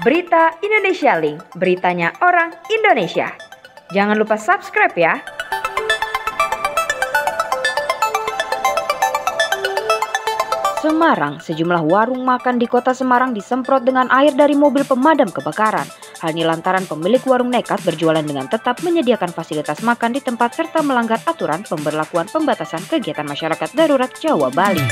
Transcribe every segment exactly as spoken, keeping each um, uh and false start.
Berita Indonesia Link, beritanya orang Indonesia. Jangan lupa subscribe ya. Semarang, sejumlah warung makan di kota Semarang disemprot dengan air dari mobil pemadam kebakaran. Hal ini lantaran pemilik warung nekat berjualan dengan tetap menyediakan fasilitas makan di tempat serta melanggar aturan pemberlakuan pembatasan kegiatan masyarakat darurat Jawa Bali.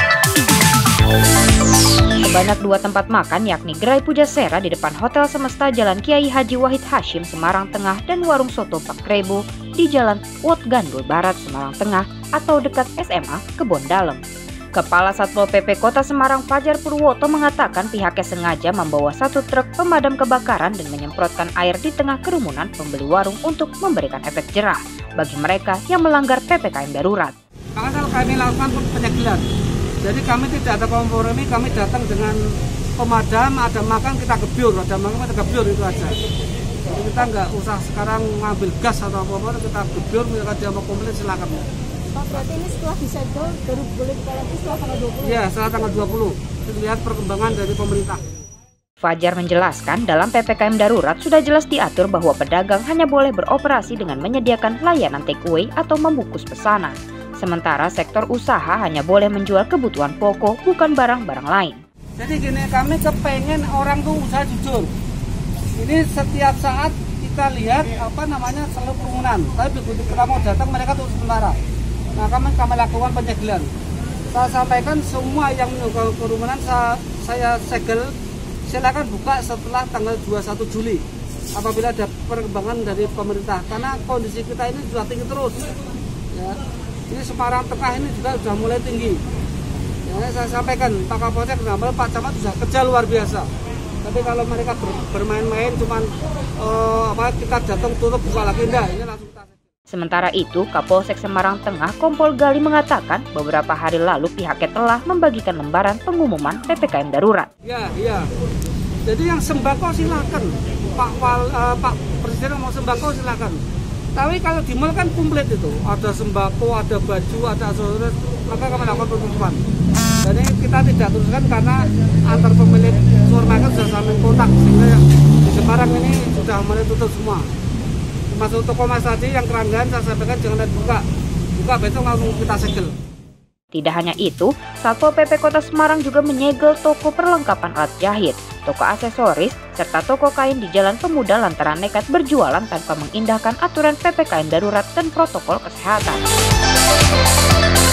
Sebanyak dua tempat makan yakni Gerai Pujasera di depan Hotel Semesta Jalan Kiai Haji Wahid Hashim Semarang Tengah dan Warung Soto Pak Krebo di Jalan Wot Gandul Barat Semarang Tengah atau dekat S M A Kebon Dalem. Kepala Satpol P P Kota Semarang Fajar Purwoto mengatakan pihaknya sengaja membawa satu truk pemadam kebakaran dan menyemprotkan air di tengah kerumunan pembeli warung untuk memberikan efek jerah bagi mereka yang melanggar P P K M darurat. Maka kami lakukan penyegelan. Jadi kami tidak ada kompromi, kami datang dengan pemadam, ada makan kita gebyur, ada makan kita gebyur itu aja. Jadi kita nggak usah sekarang ngambil gas atau apa-apa, kita gebyur, mereka dia mau komplain silakan. Pak, berarti ini setelah disegel baru boleh buka lagi setelah tanggal dua puluh? Iya, setelah tanggal dua puluh. Kita lihat perkembangan dari pemerintah. Fajar menjelaskan dalam P P K M darurat sudah jelas diatur bahwa pedagang hanya boleh beroperasi dengan menyediakan layanan take away atau membungkus pesanan. Sementara sektor usaha hanya boleh menjual kebutuhan pokok, bukan barang-barang lain. Jadi gini, kami kepengen orang tuh usaha jujur. Ini setiap saat kita lihat apa namanya selalu kerumunan. Tapi begitu kita mau datang mereka tuh sementara. Nah kami kami lakukan penyegelan. Saya sampaikan semua yang melakukan kerumunan saya, saya segel. Silakan buka setelah tanggal dua puluh satu Juli. Apabila ada perkembangan dari pemerintah. Karena kondisi kita ini sudah tinggi terus. Ya. Ini Semarang Tengah ini juga sudah mulai tinggi. Ya, saya sampaikan Pak Kapolsek kenapa Pak Camat sudah kerja luar biasa. Tapi kalau mereka ber, bermain-main cuman uh, apa kita datang tutup buka lagi enggak, ini langsung kita. Sementara itu, Kapolsek Semarang Tengah Kompol Gali mengatakan beberapa hari lalu pihaknya telah membagikan lembaran pengumuman P P K M darurat. Ya, iya. Jadi yang sembako silakan. Pak Wal, uh, Pak Presiden mau sembako silakan. Tapi kalau di mall kan komplit itu, ada sembako, ada baju, ada aksesoris, maka kami lakukan penutupan. Dan ini kita tidak teruskan karena antar pemilik supermarket sudah saling kontak, sehingga di Semarang ini sudah mulai tutup semua. Masuk toko mas tadi yang keranggan saya sampaikan jangan dibuka, buka besok langsung kita segel. Tidak hanya itu, Satpol P P Kota Semarang juga menyegel toko perlengkapan alat jahit, toko aksesoris, serta toko kain di Jalan Pemuda lantaran nekat berjualan tanpa mengindahkan aturan P P K M darurat dan protokol kesehatan.